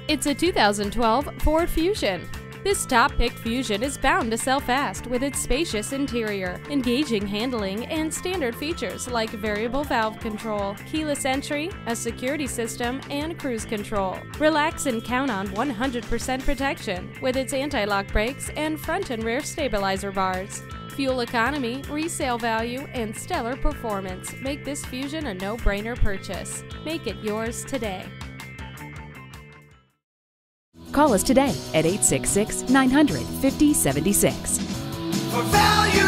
It's a 2012 Ford Fusion. This top-picked Fusion is bound to sell fast with its spacious interior, engaging handling, and standard features like variable valve control, keyless entry, a security system, and cruise control. Relax and count on 100% protection with its anti-lock brakes and front and rear stabilizer bars. Fuel economy, resale value, and stellar performance make this Fusion a no-brainer purchase. Make it yours today. Call us today at 866-900-5076. For value.